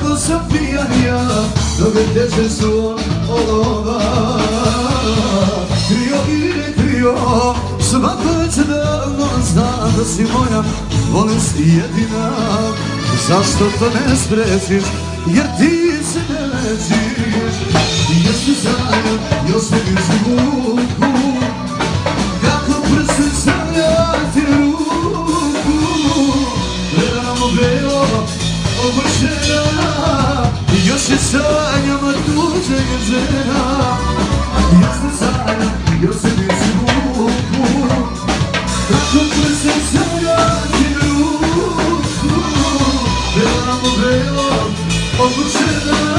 Malo sam pijan ja, noge teže su olova. Krio ili ne krio, svako već davno zna da si moja, volim si jedina. Zašto to ne sprečiš, jer ti se ne lečiš. Još ti zajedno, još te vidim muku, kako prste stavljati ruku. Gledamo belo, obožena, još je sanjama tuđe je žena. Još te zajedno, još te vidim muku, kako prste stavljati ruku. Gledamo belo, obožena.